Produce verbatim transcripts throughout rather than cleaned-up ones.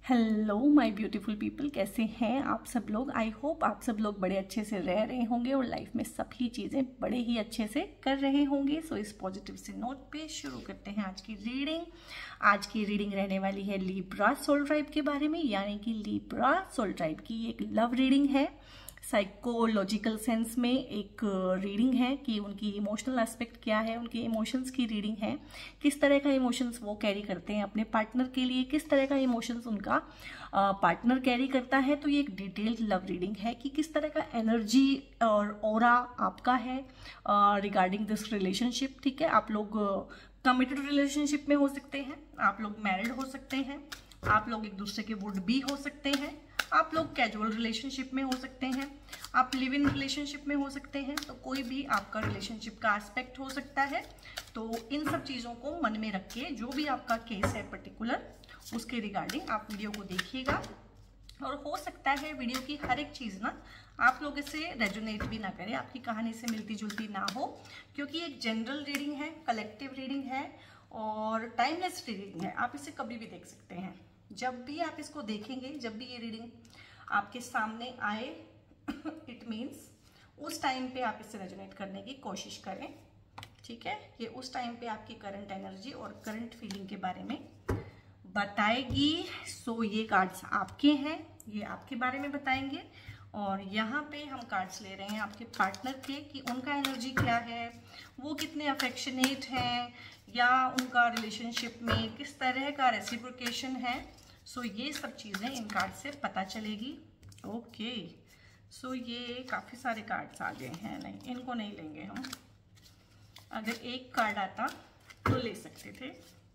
Hello my beautiful people, कैसे हैं आप सब लोग। आई होप आप सब लोग बड़े अच्छे से रह रहे होंगे और लाइफ में सभी चीज़ें बड़े ही अच्छे से कर रहे होंगे। सो इस पॉजिटिव से नोट पे शुरू करते हैं आज की रीडिंग। आज की रीडिंग रहने वाली है लिब्रा सोल ट्राइब के बारे में, यानी कि लिब्रा सोल ट्राइब की एक लव रीडिंग है। साइकोलॉजिकल सेंस में एक रीडिंग है कि उनकी इमोशनल एस्पेक्ट क्या है, उनके इमोशंस की रीडिंग है, किस तरह का इमोशंस वो कैरी करते हैं अपने पार्टनर के लिए, किस तरह का इमोशंस उनका पार्टनर कैरी करता है। तो ये एक डिटेल्ड लव रीडिंग है कि किस तरह का एनर्जी और ऑरा आपका है रिगार्डिंग दिस रिलेशनशिप। ठीक है, आप लोग कमिटेड रिलेशनशिप में हो सकते हैं, आप लोग मैरिड हो सकते हैं, आप लोग एक दूसरे के वुड बी हो सकते हैं, आप लोग कैजुअल रिलेशनशिप में हो सकते हैं, आप लिव इन रिलेशनशिप में हो सकते हैं। तो कोई भी आपका रिलेशनशिप का एस्पेक्ट हो सकता है। तो इन सब चीज़ों को मन में रख के जो भी आपका केस है पर्टिकुलर, उसके रिगार्डिंग आप वीडियो को देखिएगा। और हो सकता है वीडियो की हर एक चीज़ ना आप लोग इसे रेजोनेट भी ना करें, आपकी कहानी से मिलती जुलती ना हो, क्योंकि एक जनरल रीडिंग है, कलेक्टिव रीडिंग है और टाइमलेस रीडिंग है। आप इसे कभी भी देख सकते हैं। जब भी आप इसको देखेंगे, जब भी ये रीडिंग आपके सामने आए, इट मीन्स उस टाइम पे आप इससे रेजोनेट करने की कोशिश करें। ठीक है, ये उस टाइम पे आपकी करंट एनर्जी और करंट फीलिंग के बारे में बताएगी। सो ये कार्ड्स आपके हैं, ये आपके बारे में बताएंगे। और यहाँ पे हम कार्ड्स ले रहे हैं आपके पार्टनर के कि उनका एनर्जी क्या है, वो कितने अफेक्शनेट हैं, या उनका रिलेशनशिप में किस तरह का रेसिप्रोकेशन है। सो so, ये सब चीज़ें इन कार्ड से पता चलेगी। ओके, सो so, ये काफ़ी सारे कार्ड्स आ गए हैं, नहीं इनको नहीं लेंगे हम। अगर एक कार्ड आता तो ले सकते थे।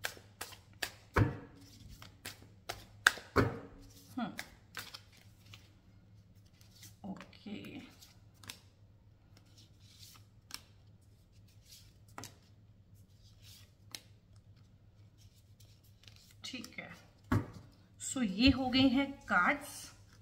हम्म ओके, ठीक है। सो so, ये हो गए हैं कार्ड्स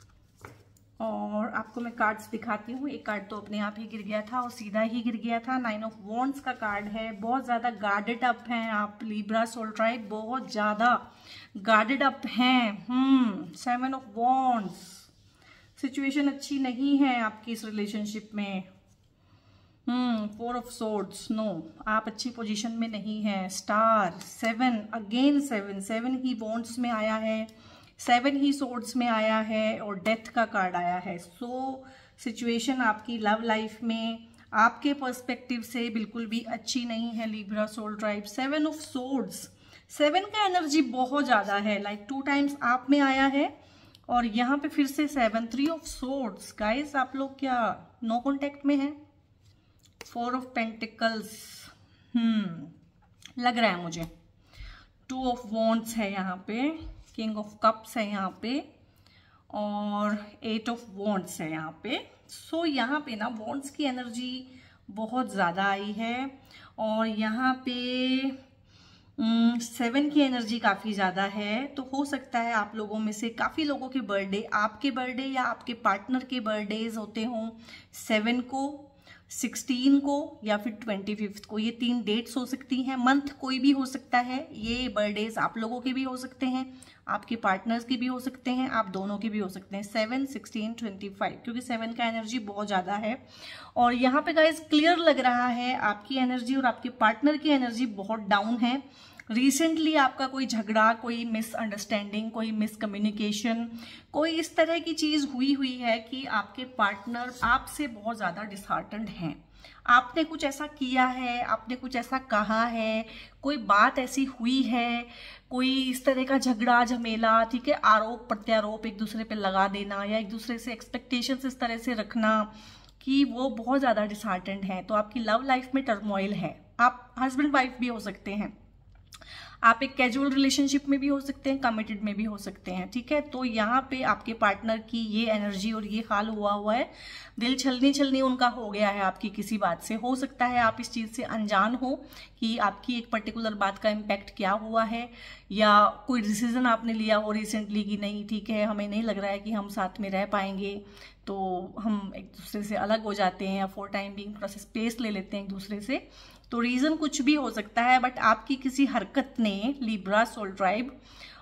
और आपको मैं कार्ड्स दिखाती हूँ। एक कार्ड तो अपने आप ही गिर गया था और सीधा ही गिर गया था। नाइन ऑफ वॉन्ड्स का कार्ड है। बहुत ज़्यादा गार्डेड अप हैं आप लिब्रा सोल ट्राइब, बहुत ज़्यादा गार्डेड अप हैं। Hmm seven of wands, situation अच्छी नहीं है आपकी इस रिलेशनशिप में। Hmm four of swords, no आप अच्छी पोजीशन में नहीं है। Star, seven, again seven, seven ही वॉन्ड्स में आया है, सेवन ही सोर्ड्स में आया है और डेथ का कार्ड आया है। सो so, सिचुएशन आपकी लव लाइफ में आपके पर्सपेक्टिव से बिल्कुल भी अच्छी नहीं है Libra soul tribe. Seven of swords, seven का एनर्जी बहुत ज़्यादा है, लाइक टू टाइम्स आप में आया है और यहाँ पे फिर से seven. Three of swords, guys आप लोग क्या नो कॉन्टेक्ट में हैं। फोर ऑफ पेंटिकल्स, हम्म लग रहा है मुझे। टू ऑफ वॉन्ड्स है यहाँ पे, किंग ऑफ कप्स है यहाँ पे और एट ऑफ वॉन्ड्स है यहाँ पे। सो so, यहाँ पे ना वॉन्ड्स की एनर्जी बहुत ज़्यादा आई है और यहाँ पे सेवन की एनर्जी काफ़ी ज़्यादा है। तो हो सकता है आप लोगों में से काफ़ी लोगों के बर्थडे, आपके बर्थडे या आपके पार्टनर के बर्थडेज होते हों सेवन को, सिक्सटीन को या फिर ट्वेंटी फिफ्थ को। ये तीन डेट्स हो सकती हैं। मंथ कोई भी हो सकता है। ये बर्थडेज आप लोगों के भी हो सकते हैं, आपके पार्टनर्स के भी हो सकते हैं, आप दोनों के भी हो सकते हैं। सेवन, सिक्सटीन, ट्वेंटी फाइव, क्योंकि सेवन का एनर्जी बहुत ज़्यादा है। और यहाँ पे गाइस क्लियर लग रहा है आपकी एनर्जी और आपके पार्टनर की एनर्जी बहुत डाउन है। रिसेंटली आपका कोई झगड़ा, कोई मिसअंडरस्टैंडिंग, कोई मिसकम्युनिकेशन, कोई इस तरह की चीज़ हुई हुई है कि आपके पार्टनर आपसे बहुत ज़्यादा डिसहार्टन्ड हैं। आपने कुछ ऐसा किया है, आपने कुछ ऐसा कहा है, कोई बात ऐसी हुई है, कोई इस तरह का झगड़ा झमेला, ठीक है, आरोप प्रत्यारोप एक दूसरे पे लगा देना या एक दूसरे से एक्सपेक्टेशंस इस तरह से रखना कि वो बहुत ज़्यादा डिसहार्टन्ड हैं। तो आपकी लव लाइफ में टर्मोइल है। आप हस्बैंड वाइफ भी हो सकते हैं, आप एक कैजुअल रिलेशनशिप में भी हो सकते हैं, कमिटेड में भी हो सकते हैं। ठीक है, तो यहाँ पे आपके पार्टनर की ये एनर्जी और ये हाल हुआ हुआ है। दिल छलनी छलनी उनका हो गया है आपकी किसी बात से। हो सकता है आप इस चीज़ से अनजान हो कि आपकी एक पर्टिकुलर बात का इम्पैक्ट क्या हुआ है, या कोई डिसीजन आपने लिया हो रिसेंटली कि नहीं ठीक है, हमें नहीं लग रहा है कि हम साथ में रह पाएंगे, तो हम एक दूसरे से अलग हो जाते हैं या फॉर टाइम बिंग थोड़ा सा स्पेस ले लेते हैं एक दूसरे से। तो रीज़न कुछ भी हो सकता है, बट आपकी किसी हरकत ने लिब्रा सोल ट्राइब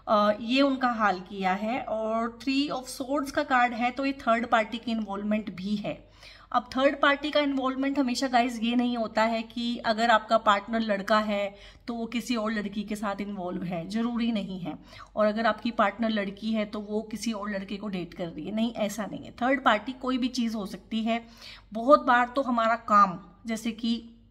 ये उनका हाल किया है। और थ्री ऑफ सोर्ड्स का कार्ड है, तो ये थर्ड पार्टी की इन्वॉल्वमेंट भी है। अब थर्ड पार्टी का इन्वॉल्वमेंट हमेशा गाइस ये नहीं होता है कि अगर आपका पार्टनर लड़का है तो वो किसी और लड़की के साथ इन्वॉल्व है, जरूरी नहीं है। और अगर आपकी पार्टनर लड़की है तो वो किसी और लड़के को डेट कर रही है, नहीं, ऐसा नहीं है। थर्ड पार्टी कोई भी चीज़ हो सकती है। बहुत बार तो हमारा काम, जैसे कि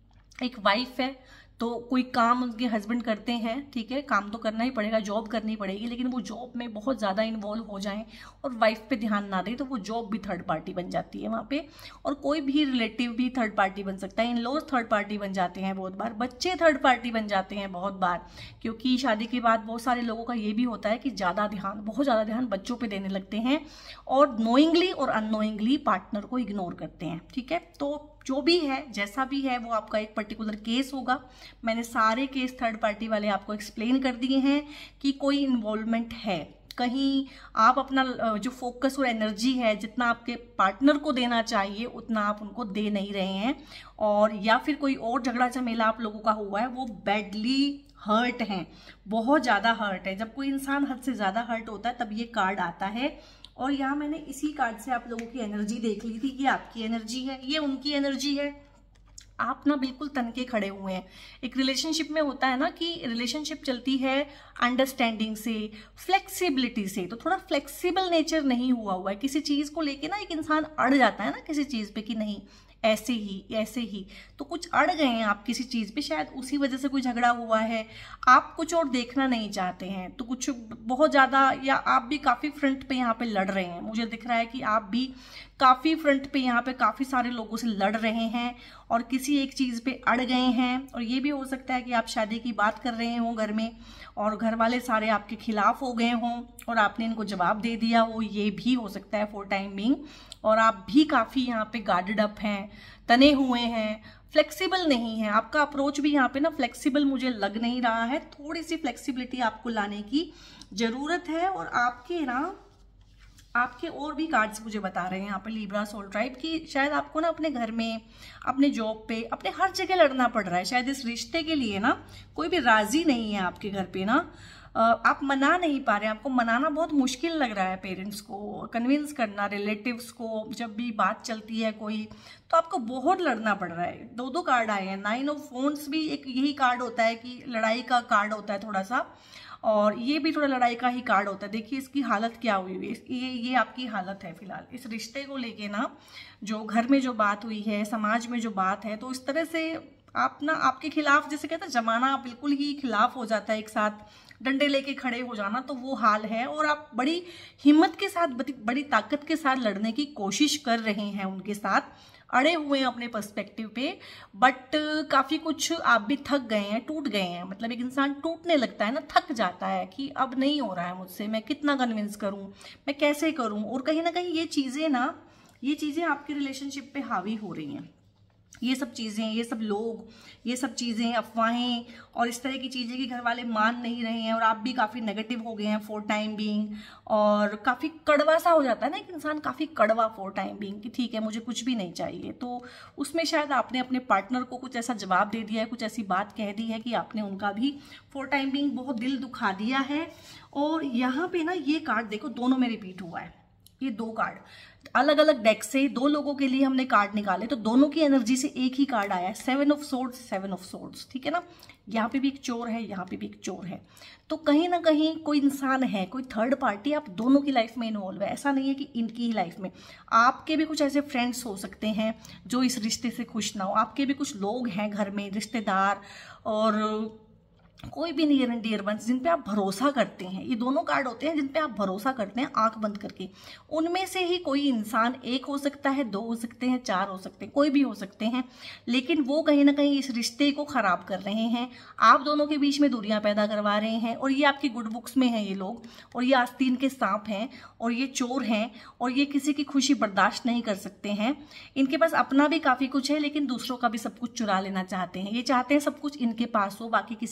एक वाइफ है तो कोई काम उनके हस्बैंड करते हैं, ठीक है, काम तो करना ही पड़ेगा, जॉब करनी पड़ेगी, लेकिन वो जॉब में बहुत ज़्यादा इन्वॉल्व हो जाएं और वाइफ पे ध्यान ना दें तो वो जॉब भी थर्ड पार्टी बन जाती है वहाँ पे। और कोई भी रिलेटिव भी थर्ड पार्टी बन सकता है। इन लॉज थर्ड पार्टी बन जाते हैं बहुत बार, बच्चे थर्ड पार्टी बन जाते हैं बहुत बार, क्योंकि शादी के बाद बहुत सारे लोगों का ये भी होता है कि ज़्यादा ध्यान, बहुत ज़्यादा ध्यान बच्चों पर देने लगते हैं और नोइंगली और अननोइंगली पार्टनर को इग्नोर करते हैं, ठीक है। तो जो भी है, जैसा भी है, वो आपका एक पर्टिकुलर केस होगा। मैंने सारे केस थर्ड पार्टी वाले आपको एक्सप्लेन कर दिए हैं कि कोई इन्वॉल्वमेंट है, कहीं आप अपना जो फोकस और एनर्जी है जितना आपके पार्टनर को देना चाहिए उतना आप उनको दे नहीं रहे हैं, और या फिर कोई और झगड़ा झमेला आप लोगों का हुआ है, वो बैडली हर्ट हैं, बहुत ज़्यादा हर्ट है। जब कोई इंसान हद से ज़्यादा हर्ट होता है तब ये कार्ड आता है। और यहाँ मैंने इसी कार्ड से आप लोगों की एनर्जी देख ली थी। ये आपकी एनर्जी है, ये उनकी एनर्जी है। आप ना बिल्कुल तनके खड़े हुए हैं। एक रिलेशनशिप में होता है ना कि रिलेशनशिप चलती है अंडरस्टैंडिंग से, फ्लेक्सिबिलिटी से, तो थोड़ा फ्लेक्सिबल नेचर नहीं हुआ हुआ है। किसी चीज़ को लेके ना एक इंसान अड़ जाता है ना किसी चीज़ पे कि नहीं ऐसे ही ऐसे ही, तो कुछ अड़ गए हैं आप किसी चीज़ पे, शायद उसी वजह से कोई झगड़ा हुआ है, आप कुछ और देखना नहीं चाहते हैं, तो कुछ बहुत ज़्यादा, या आप भी काफ़ी फ्रंट पे यहाँ पे लड़ रहे हैं। मुझे दिख रहा है कि आप भी काफ़ी फ्रंट पे यहाँ पे काफ़ी सारे लोगों से लड़ रहे हैं और किसी एक चीज़ पे अड़ गए हैं। और ये भी हो सकता है कि आप शादी की बात कर रहे हों घर में और घर वाले सारे आपके खिलाफ हो गए हों और आपने इनको जवाब दे दिया हो, ये भी हो सकता है फॉर टाइम बीइंग। और आप भी काफ़ी यहाँ पे गार्डेड अप हैं, तने हुए हैं, फ्लेक्सिबल नहीं है। आपका अप्रोच भी यहाँ पे ना फ्लेक्सिबल मुझे लग नहीं रहा है। थोड़ी सी फ्लेक्सिबिलिटी आपको लाने की ज़रूरत है। और आपके ना आपके और भी कार्ड्स मुझे बता रहे हैं यहाँ पे लिब्रा सोल ट्राइब की, शायद आपको ना अपने घर में, अपने जॉब पे, अपने हर जगह लड़ना पड़ रहा है। शायद इस रिश्ते के लिए ना कोई भी राजी नहीं है आपके घर पे ना, आप मना नहीं पा रहे हैं। आपको मनाना बहुत मुश्किल लग रहा है, पेरेंट्स को कन्विंस करना, रिलेटिव्स को, जब भी बात चलती है कोई तो आपको बहुत लड़ना पड़ रहा है। दो दो कार्ड आए हैं। नाइन ऑफ फोन्स भी एक यही कार्ड होता है कि लड़ाई का कार्ड होता है थोड़ा सा, और ये भी थोड़ा लड़ाई का ही कार्ड होता है। देखिए इसकी हालत क्या हुई हुई है, ये ये आपकी हालत है फिलहाल इस रिश्ते को लेके ना, जो घर में जो बात हुई है, समाज में जो बात है, तो इस तरह से आप ना आपके खिलाफ, जैसे कहते हैं जमाना बिल्कुल ही खिलाफ हो जाता है, एक साथ डंडे लेके खड़े हो जाना, तो वो हाल है। और आप बड़ी हिम्मत के साथ, बड़ी ताकत के साथ लड़ने की कोशिश कर रहे हैं उनके साथ, अड़े हुए हैं अपने पर्सपेक्टिव पे, बट काफ़ी कुछ आप भी थक गए हैं, टूट गए हैं। मतलब एक इंसान टूटने लगता है ना, थक जाता है कि अब नहीं हो रहा है मुझसे, मैं कितना कन्विंस करूं, मैं कैसे करूं। और कहीं ना कहीं ये चीज़ें ना, ये चीज़ें आपके रिलेशनशिप पे हावी हो रही हैं। ये सब चीज़ें, ये सब लोग, ये सब चीज़ें, अफवाहें और इस तरह की चीज़ें कि घर वाले मान नहीं रहे हैं और आप भी काफ़ी नेगेटिव हो गए हैं फॉर टाइम बीइंग। और काफ़ी कड़वा सा हो जाता है ना एक इंसान, काफ़ी कड़वा फॉर टाइम बीइंग कि ठीक है मुझे कुछ भी नहीं चाहिए। तो उसमें शायद आपने अपने पार्टनर को कुछ ऐसा जवाब दे दिया है, कुछ ऐसी बात कह दी है कि आपने उनका भी फॉर टाइम बीइंग बहुत दिल दुखा दिया है। और यहाँ पे ना ये कार्ड देखो, दोनों में रिपीट हुआ है। ये दो कार्ड अलग अलग डेक से दो लोगों के लिए हमने कार्ड निकाले, तो दोनों की एनर्जी से एक ही कार्ड आया है, seven of swords, seven of swords, ठीक है ना। यहाँ पे भी एक चोर है, यहाँ पे भी एक चोर है। तो कहीं ना कहीं कोई इंसान है, कोई थर्ड पार्टी आप दोनों की लाइफ में इन्वॉल्व है। ऐसा नहीं है कि इनकी ही लाइफ में, आपके भी कुछ ऐसे फ्रेंड्स हो सकते हैं जो इस रिश्ते से खुश ना हो। आपके भी कुछ लोग हैं घर में, रिश्तेदार और कोई भी नियर एंड डियर वंस जिन पे आप भरोसा करते हैं। ये दोनों कार्ड होते हैं जिन पे आप भरोसा करते हैं आंख बंद करके। उनमें से ही कोई इंसान, एक हो सकता है, दो हो सकते हैं, चार हो सकते हैं, कोई भी हो सकते हैं, लेकिन वो कहीं ना कहीं इस रिश्ते को खराब कर रहे हैं। आप दोनों के बीच में दूरियां पैदा करवा रहे हैं। और ये आपकी गुड बुक्स में हैं ये लोग, और ये आस्तीन के सांप हैं, और ये चोर हैं, और ये किसी की खुशी बर्दाश्त नहीं कर सकते हैं। इनके पास अपना भी काफ़ी कुछ है, लेकिन दूसरों का भी सब कुछ चुरा लेना चाहते हैं। ये चाहते हैं सब कुछ इनके पास हो, बाकी किसी के पास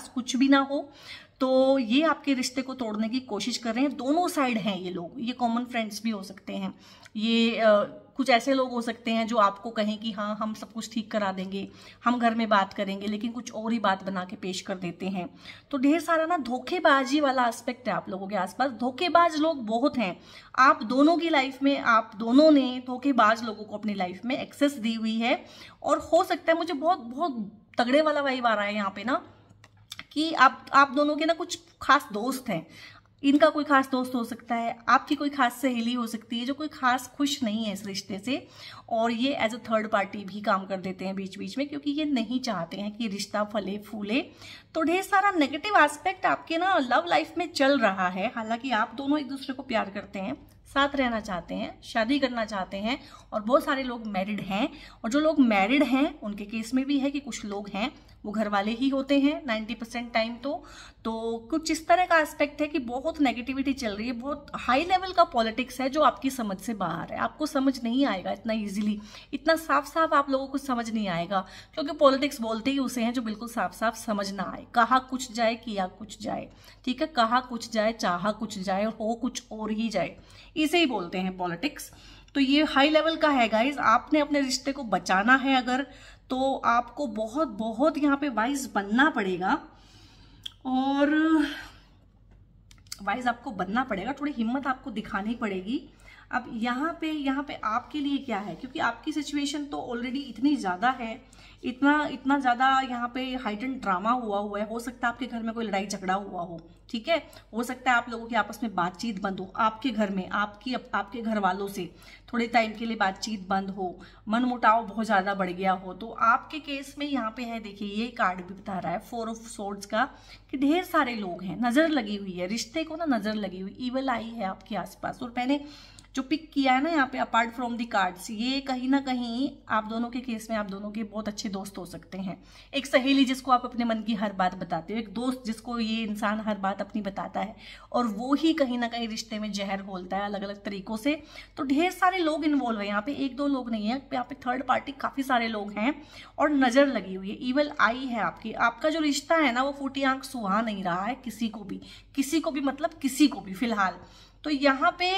पास कुछ भी ना हो, तो ये आपके रिश्ते को तोड़ने की कोशिश कर रहे हैं। दोनों साइड हैं ये लोग, ये कॉमन फ्रेंड्स भी हो सकते हैं, ये आ, कुछ ऐसे लोग हो सकते हैं जो आपको कहें कि हाँ हम सब कुछ ठीक करा देंगे, हम घर में बात करेंगे, लेकिन कुछ और ही बात बना के पेश कर देते हैं। तो ढेर सारा ना धोखेबाजी वाला एस्पेक्ट है आप लोगों के आसपास। धोखेबाज लोग बहुत हैं आप दोनों की लाइफ में, आप दोनों ने धोखेबाज लोगों को अपनी लाइफ में एक्सेस दी हुई है। और हो सकता है, मुझे बहुत बहुत तगड़े वाला वाइब आ रहा है यहाँ पे ना, कि आप आप दोनों के ना कुछ खास दोस्त हैं। इनका कोई खास दोस्त हो सकता है, आपकी कोई खास सहेली हो सकती है जो कोई खास खुश नहीं है इस रिश्ते से, और ये एज अ थर्ड पार्टी भी काम कर देते हैं बीच बीच में, क्योंकि ये नहीं चाहते हैं कि रिश्ता फले फूले। तो ढेर सारा नेगेटिव एस्पेक्ट आपके ना लव लाइफ में चल रहा है। हालांकि आप दोनों एक दूसरे को प्यार करते हैं, साथ रहना चाहते हैं, शादी करना चाहते हैं, और बहुत सारे लोग मैरिड हैं। और जो लोग मैरिड हैं उनके केस में भी है कि कुछ लोग हैं वो घर वाले ही होते हैं नाइन्टी परसेंट टाइम। तो तो कुछ इस तरह का एस्पेक्ट है कि बहुत नेगेटिविटी चल रही है, बहुत हाई लेवल का पॉलिटिक्स है जो आपकी समझ से बाहर है। आपको समझ नहीं आएगा इतना इजीली, इतना साफ साफ आप लोगों को समझ नहीं आएगा, क्योंकि पॉलिटिक्स बोलते ही उसे हैं जो बिल्कुल साफ साफ समझ ना आए। कहा कुछ जाए, किया कुछ जाए, ठीक है, कहा कुछ जाए, चाहा कुछ जाए, और हो कुछ और ही जाए, इसे ही बोलते हैं पॉलिटिक्स। तो ये हाई लेवल का है गाइज। आपने अपने रिश्ते को बचाना है अगर, तो आपको बहुत बहुत यहाँ पे वाइज बनना पड़ेगा, और वाइज आपको बनना पड़ेगा, थोड़ी हिम्मत आपको दिखानी पड़ेगी। अब यहाँ पे यहाँ पे आपके लिए क्या है, क्योंकि आपकी सिचुएशन तो ऑलरेडी इतनी ज़्यादा है, इतना इतना ज़्यादा यहाँ पे हाइटन ड्रामा हुआ हुआ है। हो सकता है आपके घर में कोई लड़ाई झगड़ा हुआ हो, ठीक है, हो सकता है आप लोगों की आपस में बातचीत बंद हो, आपके घर में आपकी आपके घर वालों से थोड़े टाइम के लिए बातचीत बंद हो, मन मुटाव बहुत ज़्यादा बढ़ गया हो। तो आपके केस में यहाँ पे है, देखिए ये कार्ड भी बता रहा है फोर ऑफ सोर्ड्स का, कि ढेर सारे लोग हैं, नज़र लगी हुई है, रिश्ते को ना नज़र लगी हुई, ईवल आई है आपके आसपास। और मैंने जो पिक किया है ना यहाँ पे अपार्ट फ्रॉम दी कार्ड्स, ये कहीं ना कहीं आप दोनों के केस में आप दोनों के बहुत अच्छे दोस्त हो सकते हैं। एक सहेली जिसको आप अपने मन की हर बात बताते हो, एक दोस्त जिसको ये इंसान हर बात अपनी बताता है, और वो ही कहीं ना कहीं रिश्ते में जहर घोलता है अलग अलग तरीकों से। तो ढेर सारे लोग इन्वॉल्व है यहाँ पे, एक दो लोग नहीं है यहाँ पे, थर्ड पार्टी काफी सारे लोग हैं, और नजर लगी हुई है, ईवल आई है आपकी। आपका जो रिश्ता है ना वो फूटी आंख सुहा नहीं रहा है किसी को भी, किसी को भी मतलब किसी को भी फिलहाल। तो यहाँ पे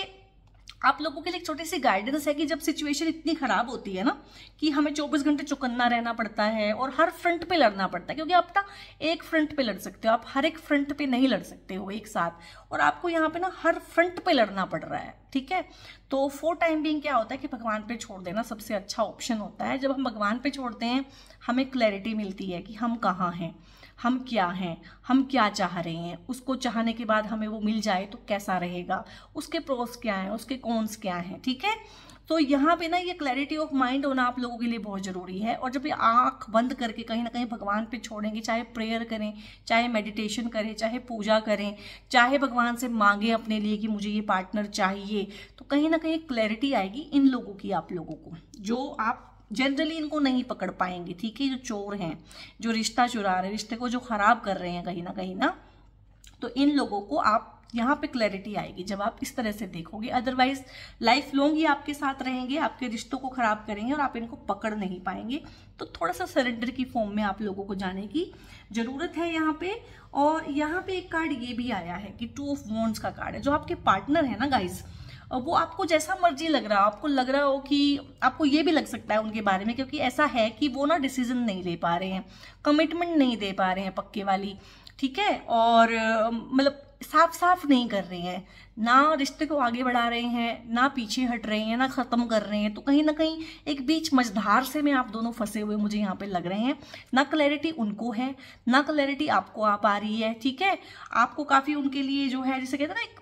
आप लोगों के लिए एक छोटी सी गाइडेंस है कि जब सिचुएशन इतनी खराब होती है ना कि हमें चौबीस घंटे चौकन्ना रहना पड़ता है और हर फ्रंट पे लड़ना पड़ता है, क्योंकि आप ना एक फ्रंट पे लड़ सकते हो, आप हर एक फ्रंट पे नहीं लड़ सकते हो एक साथ, और आपको यहाँ पे ना हर फ्रंट पे लड़ना पड़ रहा है, ठीक है। तो फॉर टाइम बिंग क्या होता है कि भगवान पे छोड़ देना सबसे अच्छा ऑप्शन होता है। जब हम भगवान पे छोड़ते हैं हमें क्लैरिटी मिलती है कि हम कहाँ हैं, हम क्या हैं, हम क्या चाह रहे हैं, उसको चाहने के बाद हमें वो मिल जाए तो कैसा रहेगा, उसके प्रोस क्या हैं, उसके कॉन्स क्या हैं, ठीक है। तो यहाँ पे ना ये क्लैरिटी ऑफ माइंड होना आप लोगों के लिए बहुत ज़रूरी है। और जब ये आँख बंद करके कहीं ना कहीं भगवान पे छोड़ेंगे, चाहे प्रेयर करें, चाहे मेडिटेशन करें, चाहे पूजा करें, चाहे भगवान से मांगे अपने लिए कि मुझे ये पार्टनर चाहिए, तो कहीं ना कहीं क्लैरिटी आएगी इन लोगों की, आप लोगों को, जो आप जनरली इनको नहीं पकड़ पाएंगे, ठीक है। जो चोर हैं, जो रिश्ता चुरा रहे हैं, रिश्ते को जो खराब कर रहे हैं कहीं ना कहीं ना, तो इन लोगों को आप यहाँ पे क्लैरिटी आएगी जब आप इस तरह से देखोगे। अदरवाइज लाइफ लॉन्ग ही आपके साथ रहेंगे, आपके रिश्तों को खराब करेंगे और आप इनको पकड़ नहीं पाएंगे। तो थोड़ा सा सरेंडर की फॉर्म में आप लोगों को जाने की जरूरत है यहाँ पे। और यहाँ पे एक कार्ड ये भी आया है कि टू ऑफ वॉन्ड्स का कार्ड है। जो आपके पार्टनर है ना गाइज, वो आपको जैसा मर्जी लग रहा हो, आपको लग रहा हो कि आपको ये भी लग सकता है उनके बारे में, क्योंकि ऐसा है कि वो ना डिसीजन नहीं ले पा रहे हैं, कमिटमेंट नहीं दे पा रहे हैं पक्के वाली, ठीक है, और मतलब साफ साफ नहीं कर रहे हैं, ना रिश्ते को आगे बढ़ा रहे हैं, ना पीछे हट रहे हैं, ना खत्म कर रहे हैं। तो कहीं ना कहीं एक बीच मझधार से में आप दोनों फंसे हुए मुझे यहाँ पे लग रहे हैं। ना क्लैरिटी उनको है, ना क्लैरिटी आपको आ पा रही है, ठीक है। आपको काफी उनके लिए जो है, जैसे कहते हैं ना, एक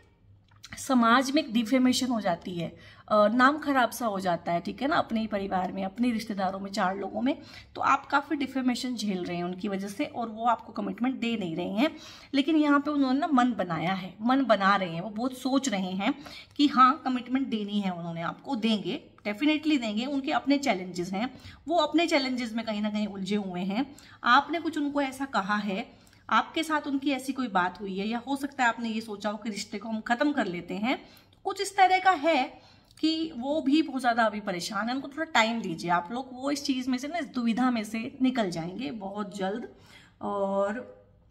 समाज में एक डिफेमेशन हो जाती है, नाम खराब सा हो जाता है, ठीक है ना, अपने ही परिवार में, अपने रिश्तेदारों में, चार लोगों में। तो आप काफ़ी डिफेमेशन झेल रहे हैं उनकी वजह से, और वो आपको कमिटमेंट दे नहीं रहे हैं। लेकिन यहाँ पे उन्होंने ना मन बनाया है, मन बना रहे हैं, वो बहुत सोच रहे हैं कि हाँ कमिटमेंट देनी है उन्होंने, आपको देंगे, डेफिनेटली देंगे। उनके अपने चैलेंजेस हैं, वो अपने चैलेंजेस में कहीं ना कहीं उलझे हुए हैं। आपने कुछ उनको ऐसा कहा है, आपके साथ उनकी ऐसी कोई बात हुई है, या हो सकता है आपने ये सोचा हो कि रिश्ते को हम खत्म कर लेते हैं। तो कुछ इस तरह का है कि वो भी बहुत ज़्यादा अभी परेशान है, उनको थोड़ा टाइम दीजिए आप लोग, वो इस चीज़ में से ना, इस दुविधा में से निकल जाएंगे बहुत जल्द। और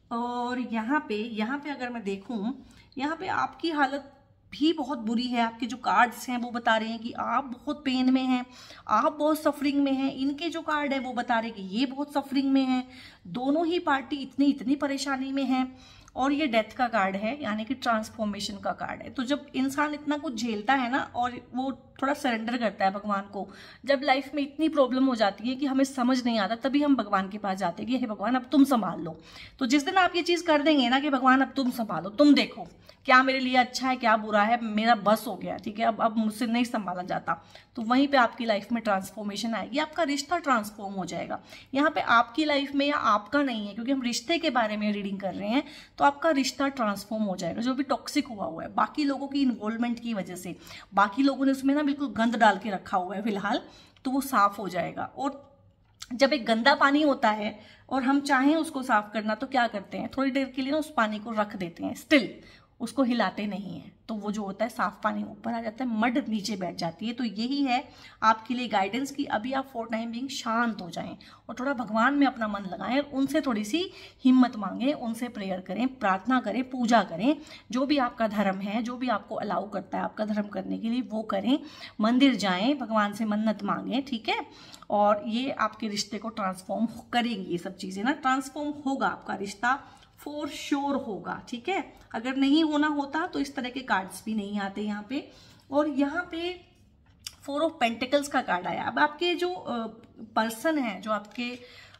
और यहाँ पे यहाँ पे अगर मैं देखूं, यहाँ पे आपकी हालत भी बहुत बुरी है। आपके जो कार्ड्स हैं वो बता रहे हैं कि आप बहुत पेन में हैं, आप बहुत सफरिंग में हैं। इनके जो कार्ड है वो बता रहे हैं कि ये बहुत सफरिंग में हैं। दोनों ही पार्टी इतनी इतनी परेशानी में है। और ये डेथ का कार्ड है, यानी कि ट्रांसफॉर्मेशन का कार्ड है। तो जब इंसान इतना कुछ झेलता है ना और वो थोड़ा सरेंडर करता है भगवान को, जब लाइफ में इतनी प्रॉब्लम हो जाती है कि हमें समझ नहीं आता, तभी हम भगवान के पास जाते हैं कि हे भगवान अब तुम संभाल लो। तो जिस दिन आप ये चीज़ कर देंगे ना कि भगवान अब तुम संभालो, तुम देखो क्या मेरे लिए अच्छा है क्या बुरा है, मेरा बस हो गया, ठीक है, अब अब मुझसे नहीं संभाला जाता, तो वहीं पे आपकी लाइफ में ट्रांसफॉर्मेशन आएगी। आपका रिश्ता ट्रांसफॉर्म हो जाएगा। यहाँ पे आपकी लाइफ में या आपका नहीं है, क्योंकि हम रिश्ते के बारे में रीडिंग कर रहे हैं, तो आपका रिश्ता ट्रांसफॉर्म हो जाएगा। जो भी टॉक्सिक हुआ हुआ है बाकी लोगों की इन्वॉल्वमेंट की वजह से, बाकी लोगों ने उसमें ना बिल्कुल गंद डाल के रखा हुआ है फिलहाल, तो वो साफ हो जाएगा। और जब एक गंदा पानी होता है और हम चाहें उसको साफ करना, तो क्या करते हैं, थोड़ी देर के लिए ना उस पानी को रख देते हैं, स्टिल उसको हिलाते नहीं हैं, तो वो जो होता है साफ पानी ऊपर आ जाता है, मड नीचे बैठ जाती है। तो यही है आपके लिए गाइडेंस कि अभी आप फॉर टाइम बिंग शांत हो जाएं और थोड़ा भगवान में अपना मन लगाएं और उनसे थोड़ी सी हिम्मत मांगें, उनसे प्रेयर करें, प्रार्थना करें, पूजा करें। जो भी आपका धर्म है, जो भी आपको अलाउ करता है आपका धर्म करने के लिए, वो करें। मंदिर जाएं, भगवान से मन्नत मांगें, ठीक है। और ये आपके रिश्ते को ट्रांसफॉर्म करेंगी। ये सब चीज़ें ना ट्रांसफॉर्म होगा, आपका रिश्ता फॉर श्योर होगा, ठीक है। अगर नहीं होना होता तो इस तरह के कार्ड्स भी नहीं आते यहाँ पे। और यहाँ पे फोर ऑफ पेंटिकल्स का कार्ड आया। अब आपके जो पर्सन है, जो आपके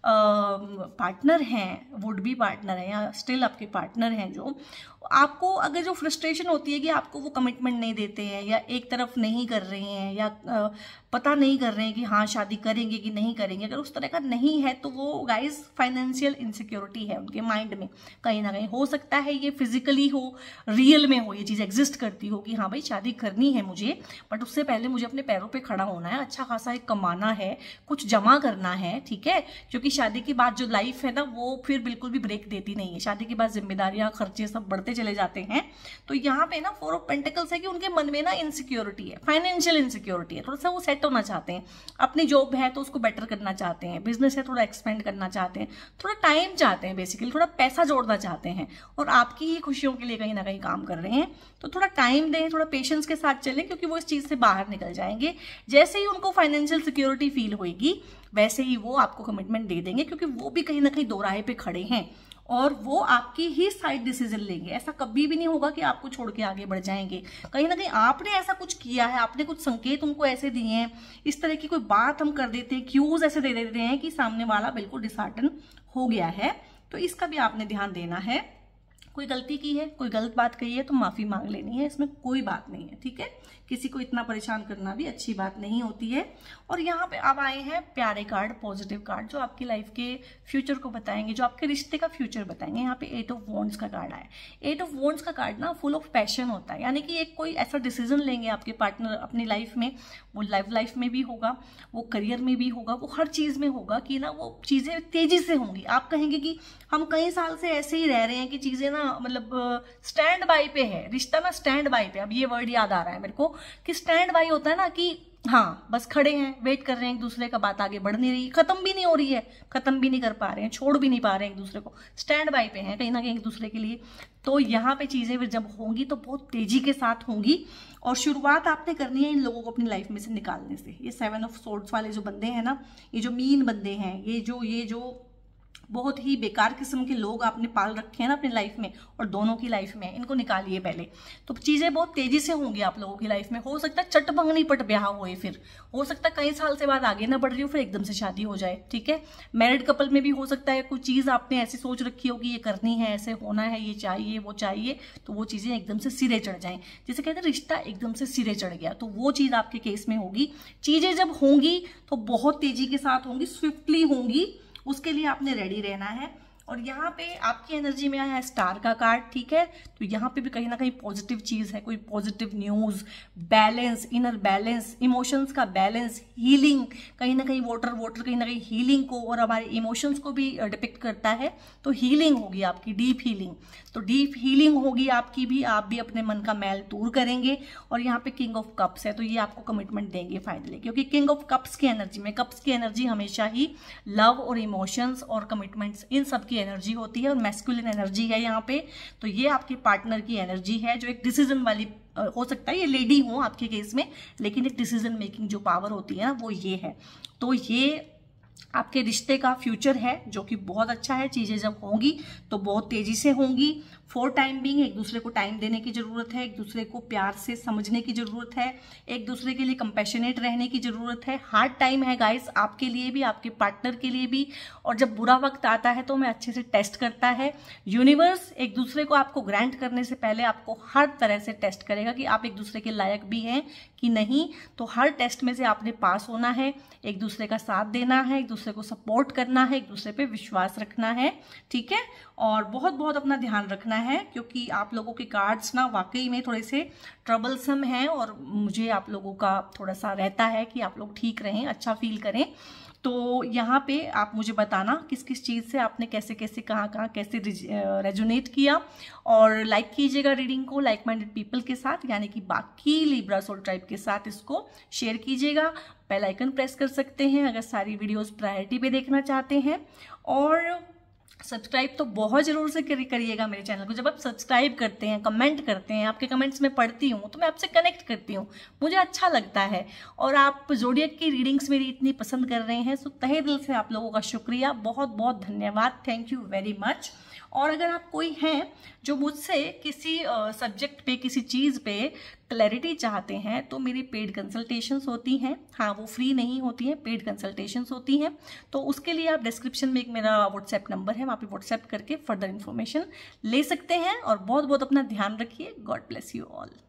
पार्टनर हैं, वुड बी पार्टनर है या स्टिल आपके पार्टनर हैं, जो आपको अगर जो फ्रस्ट्रेशन होती है कि आपको वो कमिटमेंट नहीं देते हैं या एक तरफ नहीं कर रहे हैं या आ, पता नहीं कर रहे हैं कि हाँ शादी करेंगे कि नहीं करेंगे, अगर उस तरह का नहीं है तो वो गाइस फाइनेंशियल इनसिक्योरिटी है उनके माइंड में। कहीं ना कहीं हो सकता है ये फिजिकली हो, रियल में हो, ये चीज़ एग्जिस्ट करती हो कि हाँ भाई शादी करनी है मुझे, बट उससे पहले मुझे अपने पैरों पर खड़ा होना है, अच्छा खासा एक कमाना है, कुछ जमा करना है, ठीक है। क्योंकि शादी के बाद जो लाइफ है ना वो फिर बिल्कुल भी ब्रेक देती नहीं है। शादी के बाद जिम्मेदारियां, खर्चे सब बढ़ते चले जाते हैं। तो यहाँ पे ना फोर ऑफ पेंटिकल्स है कि उनके मन में ना इनसिक्योरिटी है, फाइनेंशियल इनसिक्योरिटी है, थोड़ा सा वो सेट होना चाहते हैं। अपनी जॉब है तो उसको बेटर करना चाहते हैं, बिजनेस है थोड़ा एक्सपेंड करना चाहते हैं, थोड़ा टाइम चाहते हैं, बेसिकली थोड़ा पैसा जोड़ना चाहते हैं और आपकी ही खुशियों के लिए कहीं ना कहीं काम कर रहे हैं। तो थोड़ा टाइम दें, थोड़ा पेशेंस के साथ चलें, क्योंकि वो इस चीज़ से बाहर निकल जाएंगे। जैसे ही उनको फाइनेंशियल सिक्योरिटी फील होगी वैसे ही वो आपको कमिटमेंट दे देंगे, क्योंकि वो भी कहीं ना कहीं दो राह पे खड़े हैं और वो आपकी ही साइड डिसीजन लेंगे। ऐसा कभी भी नहीं होगा कि आपको छोड़ के आगे बढ़ जाएंगे। कहीं ना कहीं आपने ऐसा कुछ किया है, आपने कुछ संकेत उनको ऐसे दिए हैं, इस तरह की कोई बात हम कर देते हैं, क्यूज ऐसे दे देते हैं कि सामने वाला बिल्कुल डिसहार्टन हो गया है। तो इसका भी आपने ध्यान देना है। कोई गलती की है, कोई गलत बात कही है तो माफी मांग लेनी है, इसमें कोई बात नहीं है, ठीक है। किसी को इतना परेशान करना भी अच्छी बात नहीं होती है। और यहाँ पे अब आए हैं प्यारे कार्ड, पॉजिटिव कार्ड, जो आपकी लाइफ के फ्यूचर को बताएंगे, जो आपके रिश्ते का फ्यूचर बताएंगे। यहाँ पे एट ऑफ वॉन्ड्स का कार्ड आया। एट ऑफ वॉन्ड्स का कार्ड ना फुल ऑफ पैशन होता है, यानी कि एक कोई ऐसा डिसीजन लेंगे आपके पार्टनर अपनी लाइफ में, वो लाइफ लाइफ में भी होगा, वो करियर में भी होगा, वो हर चीज़ में होगा कि ना वो चीज़ें तेजी से होंगी। आप कहेंगे कि हम कई साल से ऐसे ही रह रहे हैं कि चीज़ें ना मतलब स्टैंड बाई पे है, रिश्ता ना स्टैंड बाई पे। अब ये वर्ड याद आ रहा है मेरे को कि स्टैंड बाई होता है ना कि हाँ बस खड़े हैं, वेट कर रहे हैं एक दूसरे का, बात आगे बढ़ नहीं रही, खत्म भी नहीं हो रही है, खत्म भी नहीं कर पा रहे हैं, छोड़ भी नहीं पा रहे हैं एक दूसरे को, स्टैंड बाई पे हैं कहीं ना कहीं एक दूसरे के लिए। तो यहाँ पे चीजें फिर जब होंगी तो बहुत तेजी के साथ होंगी और शुरुआत आपने करनी है इन लोगों को अपनी लाइफ में से निकालने से। ये सेवन ऑफ सोर्ड्स वाले जो बंदे हैं ना, ये जो मीन बंदे हैं, ये जो ये जो बहुत ही बेकार किस्म के लोग आपने पाल रखे हैं ना अपनी लाइफ में और दोनों की लाइफ में, इनको निकालिए पहले। तो चीज़ें बहुत तेजी से होंगी आप लोगों की लाइफ में। हो सकता है चट भंगनी पट ब्याह होए, फिर हो सकता है कई साल से बाद आगे ना बढ़ रही हो फिर एकदम से शादी हो जाए, ठीक है। मैरिड कपल में भी हो सकता है कुछ चीज़ आपने ऐसी सोच रखी होगी ये करनी है, ऐसे होना है, ये चाहिए वो चाहिए, तो वो चीज़ें एकदम से सिरे चढ़ जाएं। जैसे कहते हैं रिश्ता एकदम से सिरे चढ़ गया, तो वो चीज़ आपके केस में होगी। चीज़ें जब होंगी तो बहुत तेजी के साथ होंगी, स्विफ्टली होंगी, उसके लिए आपने रेडी रहना है। और यहाँ पे आपकी एनर्जी में आया है स्टार का कार्ड, ठीक है। तो यहाँ पे भी कहीं ना कहीं पॉजिटिव चीज़ है, कोई positive news, balance, inner balance, emotions का बैलेंस, हीलिंग, कहीं ना कहीं वाटर वाटर कहीं ना कहीं हीलिंग को और हमारे इमोशंस को भी डिपिक्ट करता है। तो हीलिंग होगी आपकी, डीप हीलिंग। तो डीप हीलिंग होगी आपकी भी, आप भी अपने मन का मैल दूर करेंगे। और यहाँ पे किंग ऑफ कप्स है, तो ये आपको कमिटमेंट देंगे फाइनली, क्योंकि किंग ऑफ कप्स की एनर्जी में, कप्स की एनर्जी हमेशा ही लव और इमोशंस और कमिटमेंट्स इन सब की आपकी एनर्जी होती है और मैस्कुलिन एनर्जी है यहाँ पे। तो ये आपके पार्टनर की एनर्जी है जो एक डिसीजन वाली, हो सकता है ये लेडी हो आपके केस में, लेकिन एक डिसीजन मेकिंग जो पावर होती है ना वो ये है। तो ये आपके रिश्ते का फ्यूचर है जो कि बहुत अच्छा है। चीज़ें जब होंगी तो बहुत तेजी से होंगी। फॉर टाइम बीइंग एक दूसरे को टाइम देने की ज़रूरत है, एक दूसरे को प्यार से समझने की ज़रूरत है, एक दूसरे के लिए कंपैशनेट रहने की ज़रूरत है। हार्ड टाइम है गाइस, आपके लिए भी, आपके पार्टनर के लिए भी। और जब बुरा वक्त आता है तो मैं अच्छे से टेस्ट करता है यूनिवर्स। एक दूसरे को आपको ग्रांट करने से पहले आपको हर तरह से टेस्ट करेगा कि आप एक दूसरे के लायक भी हैं कि नहीं। तो हर टेस्ट में से आपने पास होना है, एक दूसरे का साथ देना है, एक दूसरे को सपोर्ट करना है, एक दूसरे पे विश्वास रखना है, ठीक है। और बहुत बहुत अपना ध्यान रखना है क्योंकि आप लोगों के कार्ड्स ना वाकई में थोड़े से ट्रबलसम हैं और मुझे आप लोगों का थोड़ा सा रहता है कि आप लोग ठीक रहें, अच्छा फील करें। तो यहाँ पे आप मुझे बताना किस किस चीज़ से आपने कैसे कैसे कहाँ कहाँ कैसे रेजोनेट किया। और लाइक कीजिएगा रीडिंग को लाइक माइंडेड पीपल के साथ, यानी कि बाकी लिब्रा सोल ट्राइब के साथ इसको शेयर कीजिएगा। बेल आइकन प्रेस कर सकते हैं अगर सारी वीडियोस प्रायोरिटी पे देखना चाहते हैं। और सब्सक्राइब तो बहुत ज़रूर से करिएगा मेरे चैनल को। जब आप सब्सक्राइब करते हैं, कमेंट करते हैं, आपके कमेंट्स में पढ़ती हूँ तो मैं आपसे कनेक्ट करती हूँ, मुझे अच्छा लगता है। और आप ज़ोडिएक की रीडिंग्स मेरी इतनी पसंद कर रहे हैं, सो तहे दिल से आप लोगों का शुक्रिया, बहुत बहुत धन्यवाद, थैंक यू वेरी मच। और अगर आप कोई हैं जो मुझसे किसी सब्जेक्ट पे, किसी चीज़ पे क्लैरिटी चाहते हैं तो मेरी पेड कंसल्टेशंस होती हैं। हाँ, वो फ्री नहीं होती हैं, पेड कंसल्टेशंस होती हैं। तो उसके लिए आप डिस्क्रिप्शन में एक मेरा व्हाट्सएप नंबर है, वहाँ पे व्हाट्सएप करके फर्दर इन्फॉर्मेशन ले सकते हैं। और बहुत बहुत अपना ध्यान रखिए। God bless you all.